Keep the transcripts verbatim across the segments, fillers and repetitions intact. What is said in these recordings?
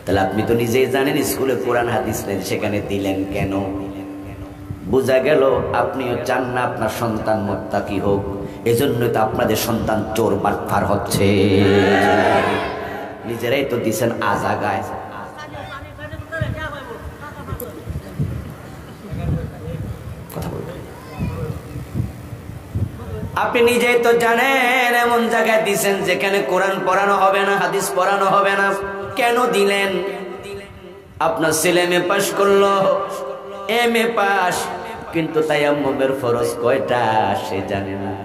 তাহলে আপনি তো নিজেই জানেন স্কুলে কোরআন হাদিস নেই, সেখানে দিলেন কেন? বোঝা গেল আপনিও চান না আপনার সন্তান মুত্তাকি হোক, এজন্যই তো আপনাদের সন্তান চোর বাটপার হচ্ছে। নিজেরাই তো দিছেন আজাগায়। আপনি নিজেই তো জানেন এমন জায়গায় দিছেন যেখানে কোরআন পড়ানো হবে না, হাদিস পড়ানো হবে না। কেন দিলেন? আপনার ছেলে এম এ পাস করলো, এম এ পাস, কিন্তু তায়াম্মুমের ফরজ কয়টা সে জানে না।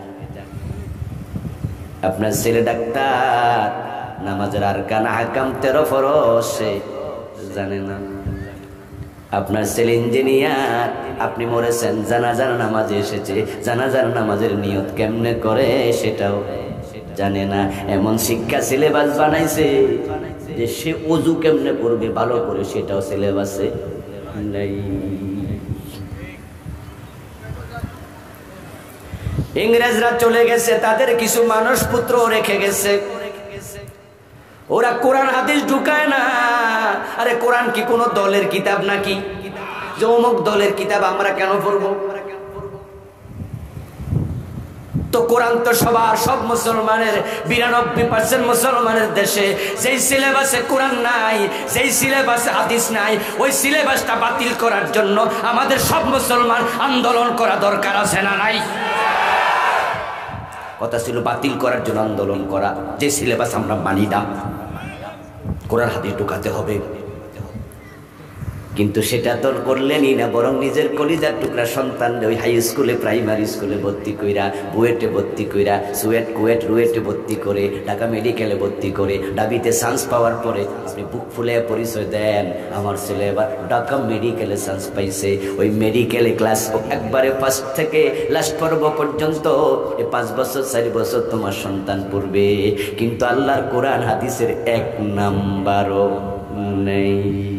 আপনার ছেলে ডাক্তার, নামাজের আরকান আহকাম তেরো ফরজ সে জানে না। আপনার ছেলে ইঞ্জিনিয়ার, আপনি মরেছেন, জানাজার নামাজে এসেছে, জানাজার নামাজের নিয়ত কেমনে করে সেটাও জানে না। এমন শিক্ষা সিলেবাস বানাইছে যে সে ওযু কেমনে করবে ভালো করে সেটাও সিলেবাসে নাই। ইংরেজরা চলে গেছে, তাদের কিছু মানুষ পুত্র রেখে গেছে, ওরা কোরআন হাদিস ঢুকায় না। আরে কোরআন কি কোনো দলের কিতাব নাকি? যে অমুক দলের কিতাব আমরা কেন পড়বো? তো কোরআন তো সবার, সব মুসলমানের, বিরানব্বই পার্সেন্ট মুসলমানের দেশে যেই সিলেবাসে কোরআন নাই, যেই সিলেবাসে হাদিস নাই, ওই সিলেবাসটা বাতিল করার জন্য আমাদের সব মুসলমান আন্দোলন করা দরকার আছে না নাই? কথা ছিল বাতিল করার জন্য আন্দোলন করা, যে সিলেবাস আমরা মানি না, কোরআন হাদিস ঢুকাতে হবে। কিন্তু সেটা তো করলেনই না, বরং নিজের কলিজার টুকরা সন্তান ওই হাই স্কুলে, প্রাইমারি স্কুলে ভর্তি কইরা, বুয়েটে ভর্তি কইরা, সুয়েট কুয়েট রুয়েটে ভর্তি করে, ঢাকা মেডিকেলে ভর্তি করে, ডাবিতে চান্স পাওয়ার পরে আপনি বুক ফুলে পরিচয় দেন, আমার ছেলে এবার ঢাকা মেডিকেলে চান্স পাইছে। ওই মেডিকেলে ক্লাস একবারে ফার্স্ট থেকে লাস্ট পর্ব পর্যন্ত এই পাঁচ বছর চারি বছর তোমার সন্তান পড়বে, কিন্তু আল্লাহর কোরআন হাদিসের এক নাম্বারও নেই।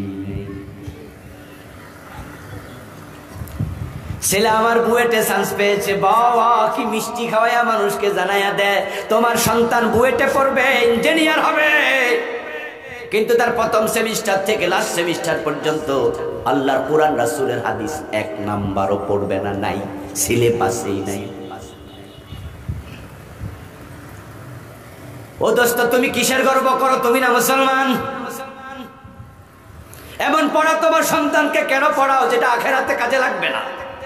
ছেলে আমার বুয়েটে চান্স পেয়েছে, বাবা কি মিষ্টি খাওয়াইয়া মানুষকে জানাইয়া দেয় তোমার সন্তান বুয়েটে পড়বে, ইঞ্জিনিয়ার হবে, কিন্তু তার প্রথম সেমিস্টার থেকে লাস্ট সেমিস্টার পর্যন্ত আল্লাহর কোরআন রাসূলের হাদিস এক নাম্বারও পড়বে না, নাই, সিলেবাসেই নাই। ও দোস্ত, তুমি কিসের গর্ব করো? তুমি না মুসলমান? এমন পড়া তোমার সন্তানকে কেন পড়াও যেটা আখিরাতে কাজে লাগবে না?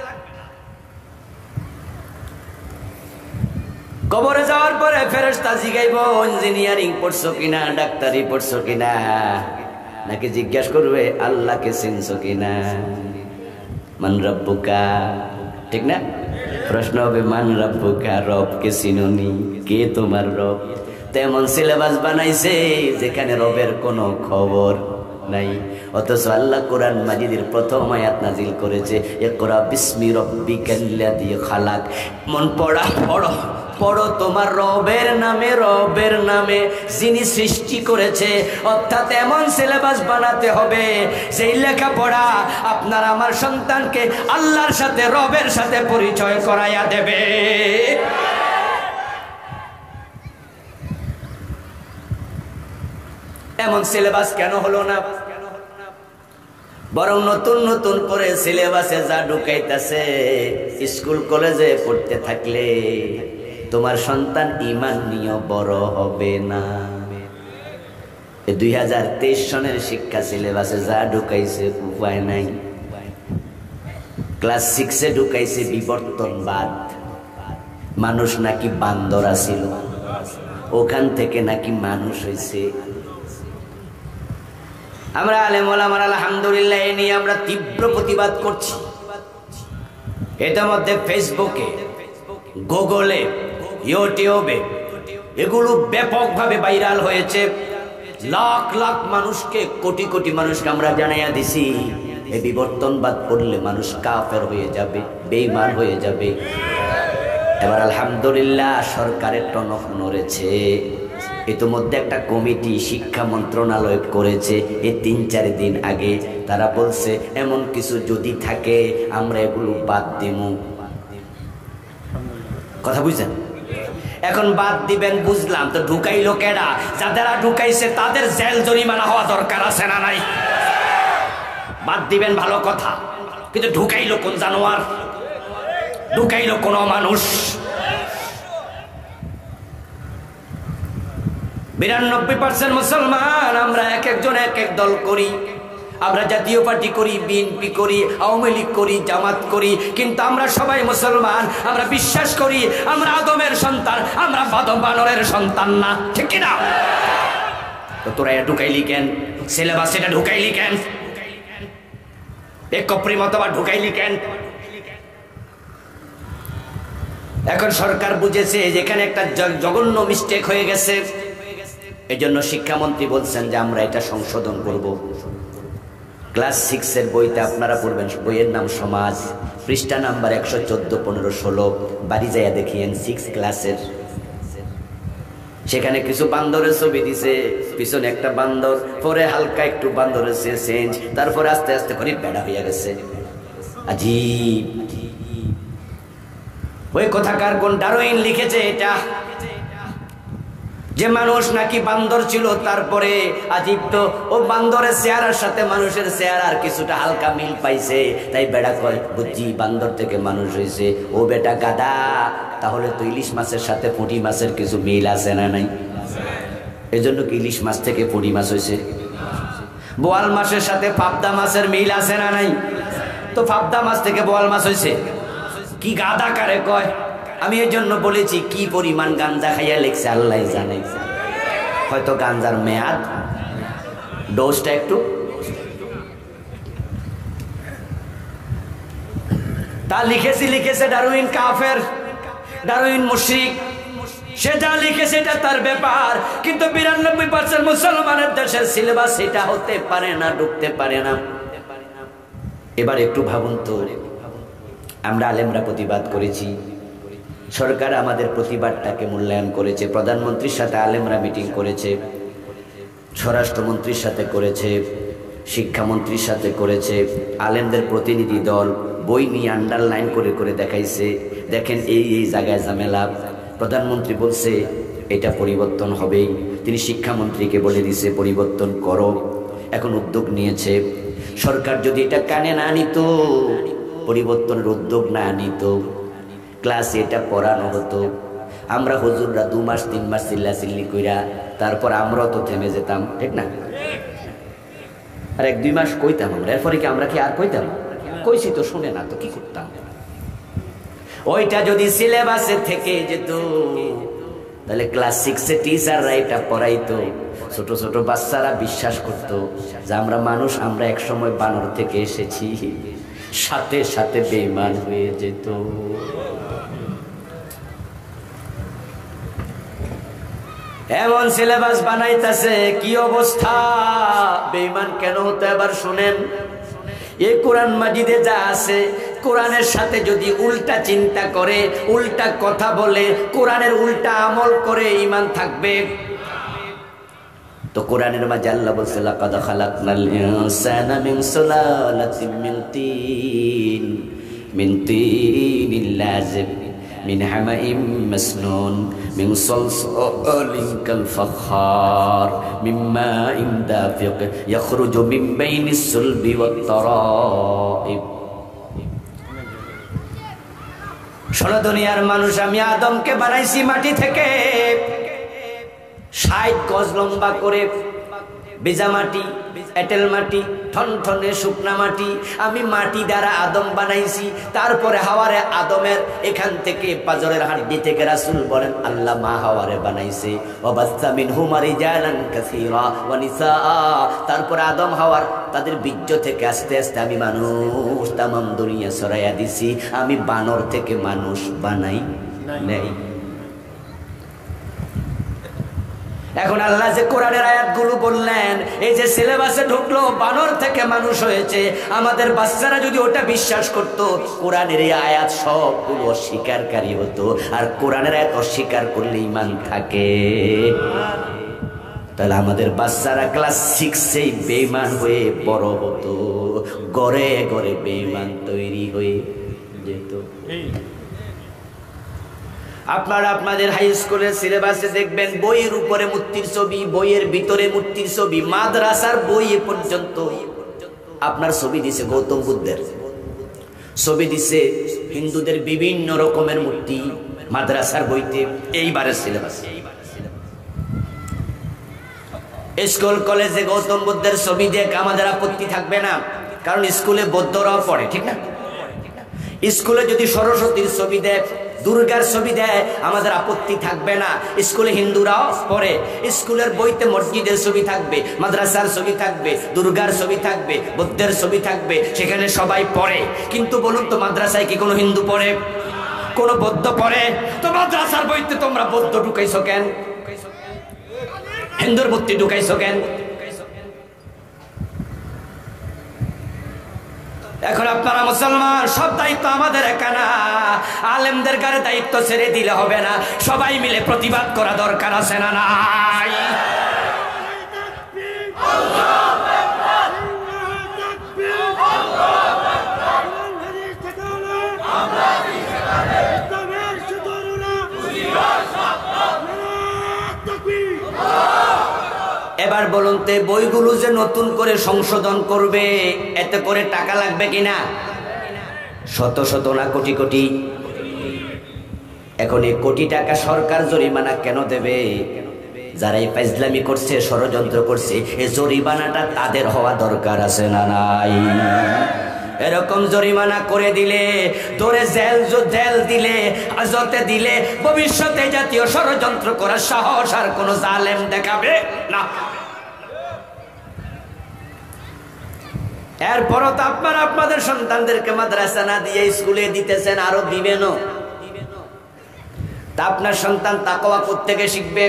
কবরে যাওয়ার পরে ফেরেশতা জিগাইব ইঞ্জিনিয়ারিং পড়ছো কিনা, ডাক্তারি পড়ছো কিনা, নাকি জিজ্ঞাসা করবে আল্লাহকে চিনছো কিনা, মান রব্বুকা, ঠিক না? প্রশ্ন হবে মান রব্বুকা, রবকে চিনোনি, কে তোমার রব? তেমন সিলেবাস বানাইছে যেখানে রবের কোনো খবর নাই। অথচ আল্লাহ কোরআন মাজিদের প্রথম আয়াত নাজিল করেছে, ইকরা বিসমি রব্বিকাল্লাযী খালাক। মন পড়া পড়ো পড়ো তোমার রবের নামে, রবের নামে যিনি সৃষ্টি করেছে। অর্থাৎ এমন সিলেবাস বানাতে হবে সেই লেখাপড়া আপনার আমার সন্তানকে আল্লাহর সাথে, রবের সাথে পরিচয় করাইয়া দেবে। এমন সিলেবাস কেন হলো না? বরং নতুন নতুন করে সিলেবাসে যা ঢুকাইতেছে, স্কুল কলেজে পড়তে থাকলে তোমার সন্তান ঈমান নিয়ে বড় হবে না। দুই হাজার তেইশ সনের শিক্ষা সিলেবাসে যা ঢুকাইছে উপায় নাই। ক্লাস সিক্সে ঢুকাইছে বিবর্তনবাদ, মানুষ নাকি বান্দর ছিল, ওখান থেকে নাকি মানুষ হয়েছে। আমরা আলেম ওলামার আলহামদুলিল্লাহ এ নিয়ে আমরা তীব্র প্রতিবাদ করছি। এটার মধ্যে ফেসবুকে, গুগলে, ইউটিউবে এগুলো ব্যাপকভাবে ভাইরাল হয়েছে। লাখ লাখ মানুষকে, কোটি কোটি মানুষকে আমরা জানাইয়া দিছি এই বিবর্তনবাদ পড়লে মানুষ কাফের হয়ে যাবে, বেঈমান হয়ে যাবে। এবার আলহামদুলিল্লাহ সরকারের টনক নড়েছে। ইতিমধ্যে একটা কমিটি শিক্ষা মন্ত্রণালয় করেছে এই তিন চার দিন আগে। তারা বলছে এমন কিছু যদি থাকে আমরা এগুলো বাদ দিব। কথা বুঝছেন? এখন বাদ দিবেন বুঝলাম, তো ঢুকাইলো কেডা? যারা ঢুকাইছে তাদের জেল জরিমানা হওয়া দরকার আছে না নাই? বাদ দিবেন ভালো কথা, কিন্তু ঢুকাইলো কোন জানোয়ার? ঢুকাইলো কোন মানুষ? বিরানব্বই পার্সেন্ট মুসলমান আমরা, এক একজন এক এক দল করি। আমরা জাতীয় পার্টি করি, বিএনপি করি, আওয়ামী লীগ করি, জামাত করি, কিন্তু আমরা সবাই মুসলমান। আমরা বিশ্বাস করি আমরা আদমের সন্তান, আমরা বানরের সন্তান না, ঠিক কিনা? তো তোরা ঢুকাইলি কেন? সিলেবাস এটা ঢুকাইলি কেন? এক কপ্রি মতবাদ ঢুকাইলি কেন? এখন সরকার বুঝেছে যেখানে একটা জঘন্য মিস্টেক হয়ে গেছে, এই জন্য শিক্ষামন্ত্রী বলছেন যে আমরা এটা সংশোধন করব। ক্লাস সিক্স এর বইতে আপনারা পড়বেন, বইয়ের নাম সমাজ, পৃষ্ঠা নাম্বার একশো চোদ্দ পনেরো ষোলো, বাড়ি যাইয়া দেখিয়েন সিক্স ক্লাসের। সেখানে কিছু বান্দরের ছবি দিছে, পিছনে একটা বান্দর, পরে হালকা একটু বান্দরের চেঞ্জ, তারপরে আস্তে আস্তে করে বেড়া হইয়া গেছে। আজীব। ওই কথাকার কোন ডারউইন লিখেছে এটা, যে মানুষ নাকি বান্দর ছিল, তারপরে আজীব তো ও বান্দরের চেহারার সাথে মানুষের চেহারার কিছুটা হালকা মিল পাইছে, তাই বেড়া কয় বুঝছি বান্দর থেকে মানুষ হয়েছে। ও বেটা গাদা, তাহলে তো ইলিশ মাছের সাথে পুঁটি মাছের কিছু মিল আছে না নাই? এই জন্য কি ইলিশ মাছ থেকে পুঁটি মাছ হয়েছে? বোয়াল মাছের সাথে পাবদা মাছের মিল আছে না নাই? তো পাবদা মাছ থেকে বোয়াল মাছ হয়েছে। কি গাদা কারে কয়? আমি এই জন্য বলেছি কি পরিমাণ গাঞ্জা খাইয়া লেখছে আল্লাহ জানে। হয়তো গাঞ্জার মেয়াদ, ডোজটা একটু। তা লিখেছি লিখেছে ডারউইন কাফের, ডারউইন মুশরিক, সে যা লিখেছে এটা তার ব্যাপার, কিন্তু বিরানব্বই পার্সেন্ট মুসলমানের দেশের সিলেবাস এটা হতে পারে না, ঢুকতে পারে না। এবার একটু ভাবুন তো, আমরা আলেমরা প্রতিবাদ করেছি, সরকার আমাদের প্রতিবাদটাকে মূল্যায়ন করেছে, প্রধানমন্ত্রীর সাথে আলেমরা মিটিং করেছে, স্বরাষ্ট্রমন্ত্রীর সাথে করেছে, শিক্ষামন্ত্রীর সাথে করেছে, আলেমদের প্রতিনিধি দল বই নিয়ে আন্ডারলাইন করে করে দেখাইছে, দেখেন এই এই জায়গায় ঝামেলা। প্রধানমন্ত্রী বলছে এটা পরিবর্তন হবেই, তিনি শিক্ষামন্ত্রীকে বলে দিছে পরিবর্তন করো। এখন উদ্যোগ নিয়েছে সরকার, যদি এটা কানে না নিত, পরিবর্তনের উদ্যোগ না নিত, ক্লাসে এটা পড়ানো হতো, আমরা হুজুররা দু মাস তিন মাস চিল্লা চিল্লি কইরা তারপর আমরাও তো থেমে যেতাম, ঠিক না? আর এক দুই মাস কইতাম আমরা, এরপরে কি আমরা কি আর কইতাম? কইছি তো, শুনে না তো কি করতাম? ওইটা যদি সিলেবাসে থেকে যেত, তাহলে ক্লাস সিক্সে টিচাররা এটা পড়াইতো, ছোট ছোট বাচ্চারা বিশ্বাস করতো যে আমরা মানুষ, আমরা এক সময় বানর থেকে এসেছি, সাথে সাথে বেঈমান হয়ে যেত। এমন সিলেবাস বানাইতেছে, কি অবস্থা! বেঈমান কেন হতো এবার শুনেন। এই কোরআন মাজিদে যা আছে, কোরআনের সাথে যদি উল্টা চিন্তা করে, উল্টা কথা বলে, কোরআনের উল্টা আমল করে, ঈমান থাকবে? তো কোরআনের মাঝে আল্লাহ বলছে লাকাদ খালাকনাল ইনসানা মিন সুলালাতিন মিন তিন মিন তিনিল লাযিব মিন হামাইম মাসনুন মিন সালসালিন কাল ফাখার মিন মাইন দাফিক ইয়াখরুজু মিন বাইনিস সুলবি ওয়াত তারাইব। শোনো দুনিয়ার মানুষ, আমি আদমকে বানাইছি মাটি থেকে, ষাট গজ লম্বা করে, বেজা মাটি, এঁটেল মাটি, ঠনঠনে শুকনা মাটি, আমি মাটি দ্বারা আদম বানাইছি। তারপরে হাওয়ারে আদমের এখান থেকে পাজরের হাড্ডি থেকে রাসূল বলেন আল্লাহ মা হাওয়ারে বানাইছে, ওয়াবাসসা মিনহুমা রিজালান কাসীরা ওয়া নিসাআ। তারপরে আদম হাওয়ার তাদের বীর্য থেকে আস্তে আস্তে আমি মানুষ তাম দুনিয়া ছড়াইয়া দিছি, আমি বানর থেকে মানুষ বানাই নাই। এখন আল্লাহ যে কোরআনের আয়াতগুলো বললেন, এই যে সিলেবাসে ঢুকলো, বানর থেকে মানুষ হয়েছে, আমাদের বাচ্চারা যদি ওটা বিশ্বাস করত, কোরআনের এই আয়াত সবগুলো অস্বীকারকারী হতো। আর কোরআনের আয়াত অস্বীকার করলে ঈমান থাকে, তাহলে আমাদের বাচ্চারা ক্লাস সিক্সেই বেঈমান হয়ে বড় হতো, গড়ে গড়ে বেঈমান তৈরি হয়ে যেত। আপনারা আপনাদের হাই স্কুলের সিলেবাসে দেখবেন বইয়ের উপরে মূর্তির ছবি, বইয়ের ভিতরে মূর্তির ছবি, মাদ্রাসার বই এ পর্যন্ত আপনার ছবি দিছে গৌতম বুদ্ধের, ছবি দিছে হিন্দুদের বিভিন্ন রকমের মূর্তি মাদ্রাসার বইতে। এইবারের সিলেবাস স্কুল কলেজে গৌতম বুদ্ধের ছবি দেখ আমাদের আপত্তি থাকবে না, কারণ স্কুলে বৌদ্ধরাও পড়ে, ঠিক না? স্কুলে যদি সরস্বতীর ছবি দেয়, দুর্গার ছবি দেয়, আমাদের আপত্তি থাকবে না। স্কুলে হিন্দুরাও পড়ে, স্কুলের বইতে মসজিদের ছবি থাকবে, মাদ্রাসার ছবি থাকবে, দুর্গার ছবি থাকবে, বুদ্ধের ছবি থাকবে, সেখানে সবাই পড়ে। কিন্তু বলুন তো মাদ্রাসায় কি কোনো হিন্দু পড়ে, কোনো বৌদ্ধ পড়ে? তো মাদ্রাসার বইতে তোমরা বৌদ্ধ ঢুকাইছো কেন, হিন্দুর মূর্তি ঢুকাইছো কেন? এখন আপনারা মুসলমান, সব দায়িত্ব আমাদের একানা, আলেমদের কাছে দায়িত্ব ছেড়ে দিলে হবে না, সবাই মিলে প্রতিবাদ করা দরকার আছে না নাই? এবার বলুন তো বইগুলো যে নতুন করে সংশোধন করবে, এতে করে টাকা লাগবে কিনা? শত শত না কোটি কোটি। এখন এই কোটি টাকা সরকার জরিমানা কেন দেবে? যারা এই ফাজলামি করছে, ষড়যন্ত্র করছে, এই জরিমানাটা তাদের হওয়া দরকার আছে না নাই? এরকম জরিমানা করে দিলে, ধরে জেল জেল দিলে, হাজতে দিলে, ভবিষ্যতে জাতীয় ষড়যন্ত্র করার সাহস আর কোন জালেম দেখাবে না। এরপরও তো আপনারা আপনাদের সন্তানদেরকে মাদ্রাসা না দিয়ে স্কুলে দিতেছেন, আরো দিবেনও। তা আপনার সন্তান তাকওয়া কোত্থেকে শিখবে?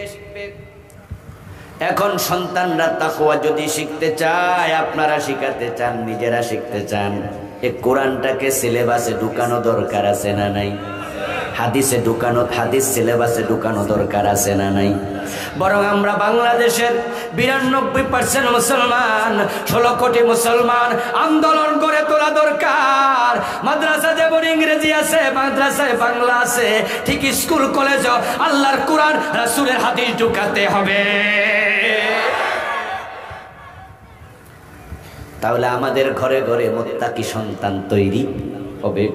এখন সন্তানরা তাকওয়া যদি শিখতে চায়, আপনারা শিখাতে চান, নিজেরা শিখতে চান, এই কোরআনটাকে সিলেবাসে ঢুকানো দরকার আছে না নাই? হাদিসে ঢুকানো, হাদিস সিলেবাসে ঢুকানো দরকার আছে না নাই? বরং আমরা বাংলাদেশের বিরানব্বই পার্সেন্ট মুসলমান, ষোলো কোটি মুসলমান আন্দোলন করে তোলা দরকার। মাদ্রাসা যেমন ইংরেজি আছে, মাদ্রাসায় বাংলা আছে, ঠিক স্কুল কলেজও আল্লাহর কোরআন রাসূলের হাদিস ঢুকাতে হবে। তাহলে আমাদের ঘরে ঘরে মুত্তাকি সন্তান তৈরি হবে।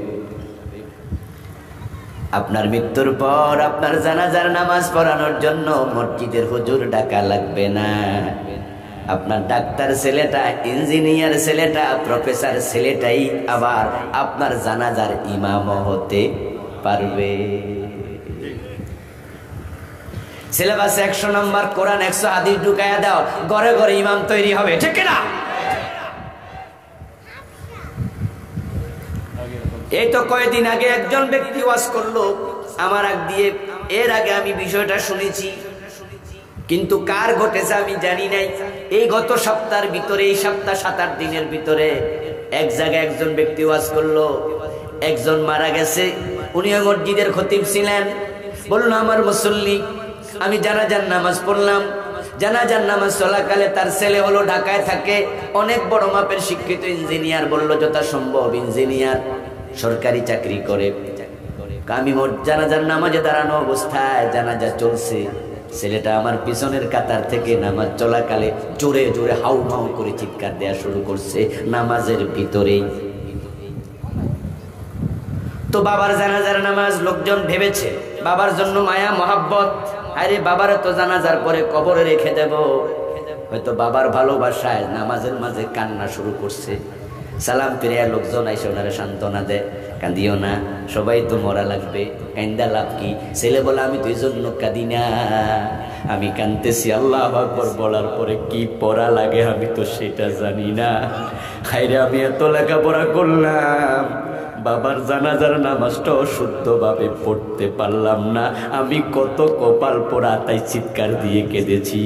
আপনার মৃত্যুর পর আপনার জানাজার নামাজ পড়ানোর জন্য মসজিদের হুজুর ডাকা লাগবে না। আপনার ডাক্তার ছেলেটা, ইঞ্জিনিয়ার ছেলেটা, প্রফেসর ছেলেটাই আবার আপনার জানাজার ইমাম হতে পারবে। সিলেবাসে একশো নম্বর কোরআন, একশো হাদিস ঢুকাইয়া দাও, ঘরে ঘরে ইমাম তৈরি হবে, ঠিক না? এই তো কয়েকদিন আগে একজন ব্যক্তি ওয়াজ করলো আমার আগ দিয়ে। এর আগে আমি বিষয়টা শুনেছি, কিন্তু কার ঘটেছে আমি জানি নাই। এই গত সপ্তাহের ভিতরে, এই সপ্তাহ সাত আট দিনের ভিতরে এক জায়গায় একজন ব্যক্তি ওয়াজ করলো, একজন মারা গেছে, উনি মসজিদের খতিব ছিলেন। বলুন আমার মুসল্লি, আমি জানাজার নামাজ পড়লাম, জানাজার নামাজ চলাকালে তার ছেলে হলো ঢাকায় থাকে, অনেক বড় মাপের শিক্ষিত ইঞ্জিনিয়ার, বললো যথাসম্ভব ইঞ্জিনিয়ার, সরকারি চাকরি করে। আমি জানাজার নামাজে দাঁড়ানো অবস্থায় জানাজা চলছে, ছেলেটা আমার পিছনের কাতার থেকে নামাজ চলাকালে জোরে জোরে হাউ মাউ করে চিৎকার দেওয়া শুরু করছে নামাজের ভিতরেই। তো বাবার জানাজার নামাজ, লোকজন ভেবেছে বাবার জন্য মায়া মহাব্বত, আরে বাবার তো জানাজার পরে কবরে রেখে দেব, হয়তো বাবার ভালোবাসায় নামাজের মাঝে কান্না শুরু করছে। সালাম ফিরিয়া লোকজন আইসে ওনারা সান্ত্বনা দেয়, কাঁদিও না, সবাই তো মরা লাগবে, কান্দা লাভ কি? ছেলে বলে আমি তো এই জন্য কাঁদি না, আমি কাঁদতেছি আল্লাহু আকবার বলার পরে কি পড়া লাগে আমি তো সেটা জানি না। হায়রে আমি এত লেখাপড়া করলাম, বাবার জানাজার নামাজটাও শুদ্ধভাবে পড়তে পারলাম না, আমি কত কপাল পোড়া, তাই চিৎকার দিয়ে কেঁদেছি।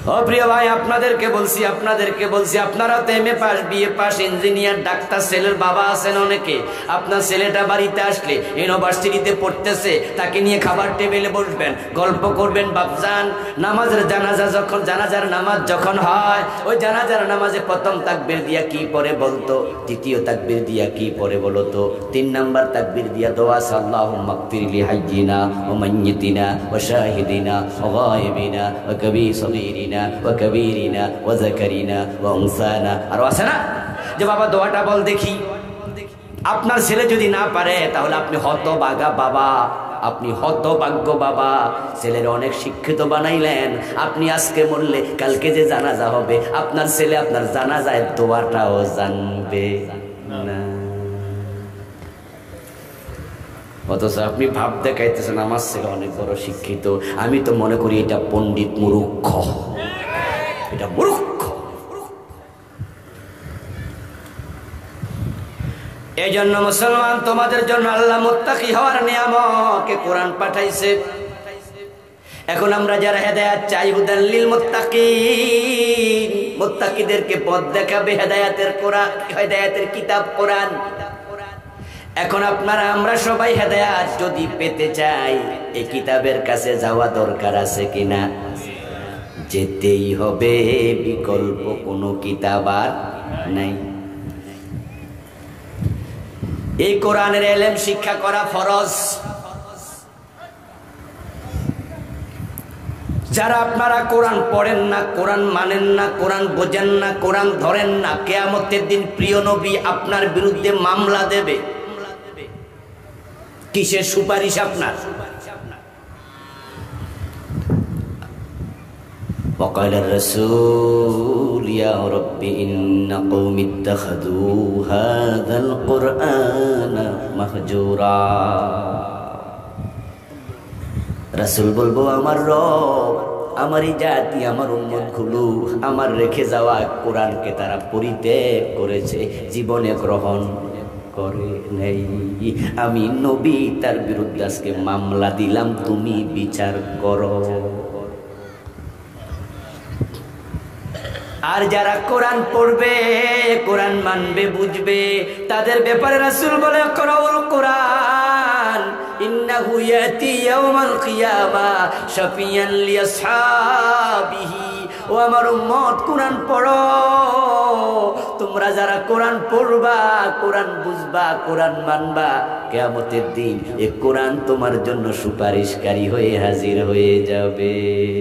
ও প্রিয় ভাই, আপনাদেরকে বলছি আপনাদেরকে বলছি আপনারা তো M A pass, B A pass, engineer, ডাক্তার, ছেলের বাবা আছেন অনেকে। আপনার ছেলেটা বাড়িতে আসলে ইউনিভার্সিটিতে পড়তেছে, তাকে নিয়ে খাবার টেবিলে বসবেন, গল্প করবেন। বাপজান, নামাজের জানাজা যখন জানাজার নামাজ যখন হয়, ওই জানাজার নামাজে প্রথম তাকবীর দিয়া কি পড়ে বলতো, দ্বিতীয় তাকবীর দিয়া কি পড়ে বলতো, তিন নাম্বার তাকবীর দিয়া দোয়া আল্লাহুম্মা গফির লি হাইয়িনা ওয়া মাইয়িতিনা ওয়া শাহিদিনা ওয়া গায়িবিনা ওয়া কবি সগীরিনা ওয়া কবীরিনা ওয়া যাকারিনা ওয়া উনসানা। আর আছে না যে বাবা দোয়াটা বল দেখি। আপনার ছেলে যদি না পারে তাহলে আপনি হতভাগা বাবা, আপনি হতভাগ্য বাবা। ছেলের অনেক শিক্ষিত বানাইলেন, আপনি আজকে মরলে কালকে যে জানাজা হবে আপনার ছেলে আপনার জানাজায় দোয়াটাও জানবে না। অথচ আপনি ভাব দেখাইতেছেন আমার ছেলে অনেক বড় শিক্ষিত। আমি তো মনে করি এটা পণ্ডিত মূর্খ, এটা মূর্খ। এই জন্য মুসলমান, তোমাদের জন্য আল্লাহ মুত্তাকি হওয়ার নিয়ামকে কোরআন পাঠাইছে। এখন আমরা যারা হেদায়েত চাই, হুদাল লিল মুত্তাকিন, মুত্তাকিদেরকে পথ দেখাবে হেদায়েতের কোরআন, হেদায়েতের কিতাব কোরআন। এখন আপনারা আমরা সবাই হেদায়েত যদি পেতে চাই, এই কিতাবের কাছে যাওয়া দরকার আছে কিনা? যেতেই হবে, বিকল্প কোনো কিতাব আর নাই। এই কোরআনের ইলম শিক্ষা করা ফরজ। যারা আপনারা কোরআন পড়েন না, কোরআন মানেন না, কোরআন বোঝেন না, কোরআন ধরেন না, কিয়ামতের দিন প্রিয় নবী আপনার বিরুদ্ধে মামলা দেবে। কিসের সুপারিশ আপনার? وقال الرسول يا رب إن قوم اتخذوا هذا القرآن مهجورا। রাসূল বলবো, আমার রব, আমার এই জাতি, আমার উম্মত গুলো আমার রেখে যাওয়া কোরআনকে তারা পরিত্যাগ করেছে, জীবনে গ্রহণ করে নেই। আমি নবী তার বিরুদ্ধে আজকে মামলা দিলাম, তুমি বিচার করো। আর যারা কোরআন পড়বে, কোরআন মানবে, বুঝবে, তাদের ব্যাপারে রাসূল বলে করাউল কোরআন ইন্নাহু ইয়াতি ইয়াউমাল কিয়ামা শাফিয়ান লিআসহাবিহি। ও আমার উম্মত, কোরআন পড়ো। তোমরা যারা কোরআন পড়বা, কোরআন বুঝবা, কোরআন মানবা, কিয়ামতের দিন এই কোরআন তোমার জন্য সুপারিশকারী হয়ে হাজির হয়ে যাবে।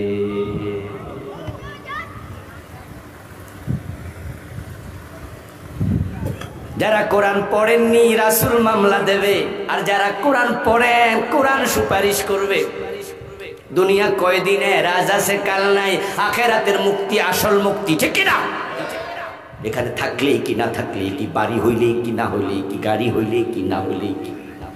যারা কোরআন পড়েননি রাসূল মামলা দেবে, আর যারা কোরআন পড়েন কোরআন সুপারিশ করবে। দুনিয়া কয়দিনে, রাজ আছে কাল নাই, আখেরাতের মুক্তি আসল মুক্তি, ঠিক কিনা? এখানে থাকলেই কি, না থাকলেই কি, বাড়ি হইলেই কি, না হইলেই কি, গাড়ি হইলেই কি, না হইলেই কি।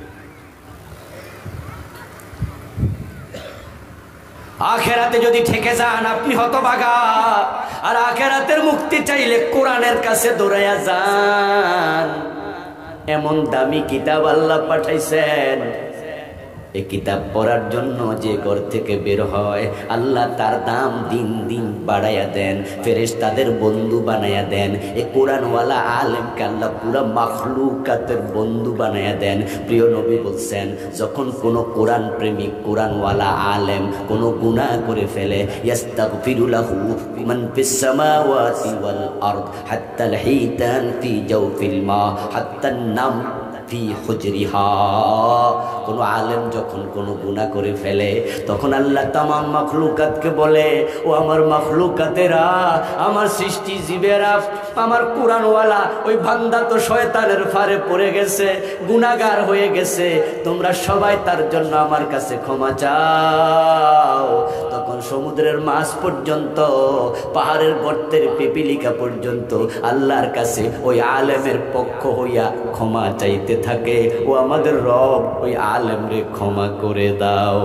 আখেরাতে যদি ঠেকে যান আপনি হতভাগা। আর আখেরাতের মুক্তি চাইলে কোরআনের কাছে দৌড়াইয়া যান। এমন দামি কিতাব আল্লাহ পাঠাইছেন, এই কিতাব পড়ার জন্য যে ঘর থেকে বের হয় আল্লাহ তার দাম দিন দিন বাড়াইয়া দেন, ফেরেশতাদের বন্ধু বানাইয়া দেন। এই কোরআনওয়ালা আলেমকে আল্লাহ পুরা মাখলুকাতের বন্ধু বানাইয়া দেন। প্রিয় নবী বলছেন, যখন কোনো কোরআন প্রেমিক, কোরআনওয়ালা আলেম কোনো গুনাহ করে ফেলে, ইস্তাগফিরু লাহু মান ফিস সামাওয়াতি ওয়াল আরদ হাত্তাল হিতান ফি জাওফিল মা হাত্তান নাম ফি হুজরিহা। কোন আলেম যখন কোন গুনাহ করে ফেলে, তখন আল্লাহ তামাম মাখলুকাতকে বলে, ও আমার মাখলুকাতেরা, আমার সৃষ্টি জীবেরা, আমার কোরআনওয়ালা ওই বান্দা তো শয়তানের ফারে পড়ে গেছে, গুনাহগার হয়ে গেছে, তোমরা সবাই তার জন্য আমার কাছে ক্ষমা চাও। তখন সমুদ্রের মাছ পর্যন্ত, পাহাড়ের গর্তের পিপিলিকা পর্যন্ত আল্লাহর কাছে ওই আলেমের পক্ষ হইয়া ক্ষমা চাইতে থাকে, ও আমাদের রব ওই আলেমরে ক্ষমা করে দাও।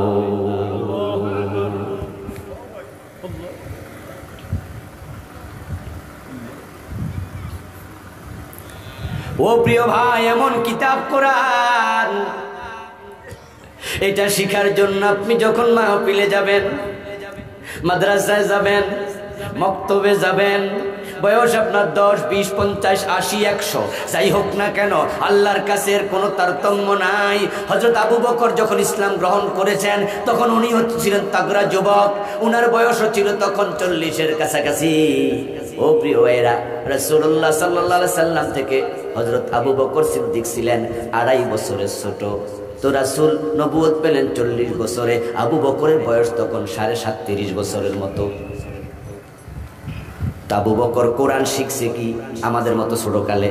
ও প্রিয় ভাই, এমন কিতাব কোরআন, এটা শিখার জন্য আপনি যখন মাহফিলে যাবেন, মাদ্রাসায় যাবেন, মক্তবে যাবেন, বয়স আপনার দশ বিশ পঞ্চাশ আশি একশো যাই হোক না কেন, আল্লাহর কাছে এর কোনো তারতম্য নাই। হযরত আবু বকর যখন ইসলাম গ্রহণ করেছেন তখন উনি ছিলেন তাগড়া যুবক, উনার বয়সও ছিল তখন চল্লিশের কাছাকাছি। ও প্রিয় ভাইরা, রাসূলুল্লাহ সাল্লাল্লাহু আলাইহি সাল্লাম থেকে হযরত আবু বকর সিদ্দিক ছিলেন আড়াই বছরের ছোট। তো রাসূল নবুয়ত পেলেন চল্লিশ বছরে, আবু বকরের বয়স তখন সাড়ে সাতত্রিশ বছরের মতো। আবু বকর কোরআন শিখছে কি আমাদের মতো ছোটকালে?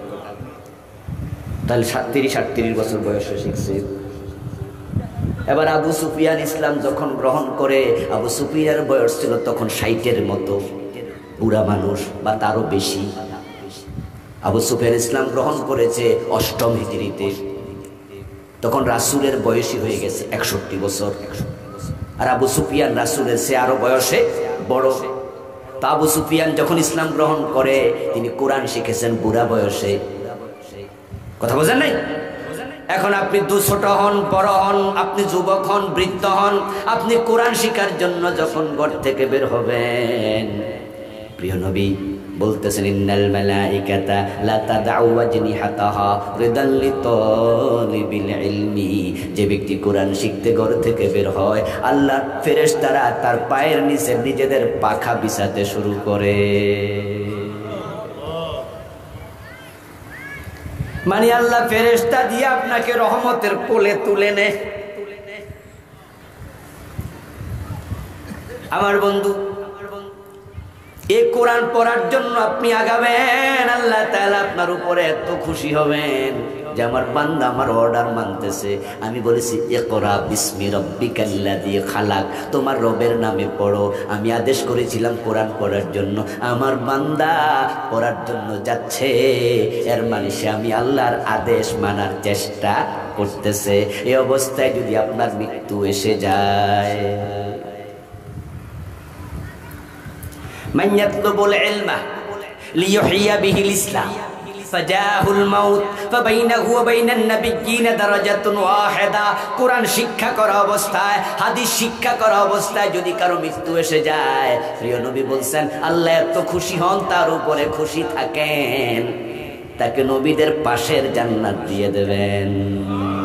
তাহলে সাতত্রিশ আটত্রিশ বছর বয়সে শিখছে। এবার আবু সুফিয়ান ইসলাম যখন গ্রহণ করে, আবু সুফিয়ানের বয়স ছিল তখন ষাটের মতো, বুড়া মানুষ বা তারও বেশি। আবু সুফিয়ান ইসলাম গ্রহণ করেছে অষ্টম হিজরিতে, তখন রাসূলের বয়সী হয়ে গেছে একষট্টি বছর। আর আবু সুফিয়ান রাসূলের সে আরো বয়সে বড়। তা আবু সুফিয়ান যখন ইসলাম গ্রহণ করে তিনি কোরআন শিখেছেন বুড়া বয়সে। কথা বোঝেন নাই? এখন আপনি দু ছোট হন, বড় হন, আপনি যুবক হন, বৃদ্ধ হন, আপনি কোরআন শিখার জন্য যখন ঘর থেকে বের হবেন, প্রিয় নবী বলতেছেন ইন্নাল মালাইকাতা লা তাদউ ওয়াজনিহাতাহা রিদাল লিতালিবিল ইলমি। যে ব্যক্তি কোরআন শিখতে ঘর থেকে বের হয়, আল্লাহর ফেরেশতারা তার পায়ের নিচে নিজেদের পাখা বিছাতে শুরু করে। মানে আল্লাহ ফেরেশতা দিয়ে আপনাকে রহমতের কোলে তুলে নেয়। আমার বন্ধু, এই কোরআন পড়ার জন্য আপনি আগাবেন, আল্লাহ তাআলা আপনার উপরে এত খুশি হবেন যে আমার বান্দা আমার অর্ডার মানতেছে। আমি বলেছি ইকরা বিসমি রাব্বিকাল্লাযী খালাক, তোমার রবের নামে পড়ো। আমি আদেশ করেছিলাম কোরআন পড়ার জন্য, আমার বান্দা পড়ার জন্য যাচ্ছে, এর মানে সে আমি আল্লাহর আদেশ মানার চেষ্টা করতেছে। এই অবস্থায় যদি আপনার মৃত্যু এসে যায়, মান ইয়াতলুবুল ইলমা লিইউহিয়া বিহিল ইসলাম ফাজাহুল মাউত ফাবাইনাহু ওয়া বাইনান নাবিয়্যিনা দারাজাতুন ওয়াহিদা। কোরআন শিক্ষা করা অবস্থায়, হাদিস শিক্ষা করা অবস্থায় যদি কারো মৃত্যু এসে যায়, প্রিয় নবী বলছেন আল্লাহ এত খুশি হন, তার উপরে খুশি থাকেন, তাকে নবীদের পাশের জান্নাত দিয়ে দেবেন।